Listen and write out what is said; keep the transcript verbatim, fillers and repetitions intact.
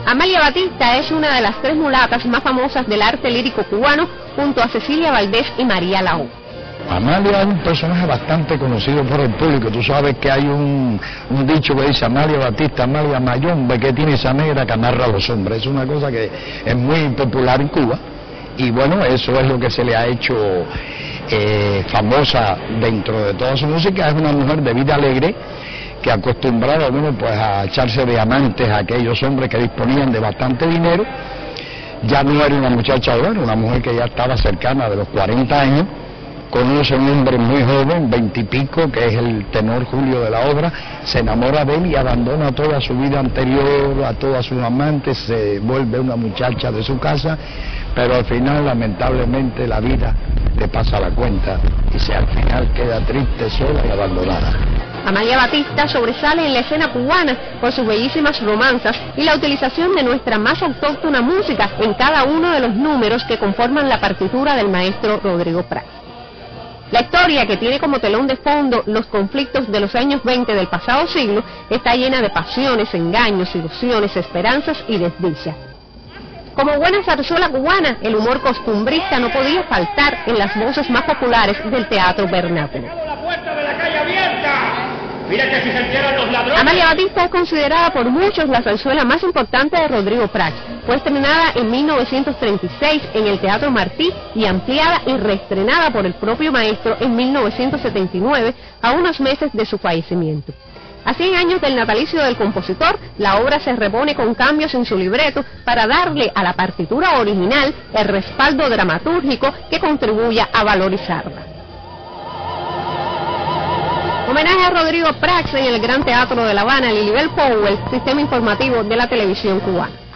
Amalia Batista es una de las tres mulatas más famosas del arte lírico cubano, junto a Cecilia Valdés y María Lao. Amalia es un personaje bastante conocido por el público. Tú sabes que hay un, un dicho que dice Amalia Batista, Amalia Mayombe, que tiene esa negra que amarra a los hombres. Es una cosa que es muy popular en Cuba y bueno, eso es lo que se le ha hecho eh, famosa dentro de toda su música. Es una mujer de vida alegre que acostumbraba bueno, pues a echarse de amantes a aquellos hombres que disponían de bastante dinero. Ya no era una muchacha joven, una mujer que ya estaba cercana de los cuarenta años, conoce a un hombre muy joven, veintipico, que es el tenor Julio de la obra, se enamora de él y abandona toda su vida anterior, a todas sus amantes, se vuelve una muchacha de su casa, pero al final lamentablemente la vida le pasa la cuenta y se al final queda triste, sola y abandonada. Amalia Batista sobresale en la escena cubana por sus bellísimas romanzas y la utilización de nuestra más autóctona música en cada uno de los números que conforman la partitura del maestro Rodrigo Prats. La historia, que tiene como telón de fondo los conflictos de los años veinte del pasado siglo, está llena de pasiones, engaños, ilusiones, esperanzas y desdichas. Como buena zarzuela cubana, el humor costumbrista no podía faltar en las voces más populares del teatro vernáculo. Mira que si se entieran los ladrones. Amalia Batista es considerada por muchos la zarzuela más importante de Rodrigo Prats. Fue estrenada en mil novecientos treinta y seis en el Teatro Martí y ampliada y reestrenada por el propio maestro en mil novecientos setenta y nueve, a unos meses de su fallecimiento. A cien años del natalicio del compositor, la obra se repone con cambios en su libreto para darle a la partitura original el respaldo dramatúrgico que contribuya a valorizarla. Homenaje a Rodrigo Prats en el Gran Teatro de La Habana, Lilibel Powell, Sistema Informativo de la Televisión Cubana.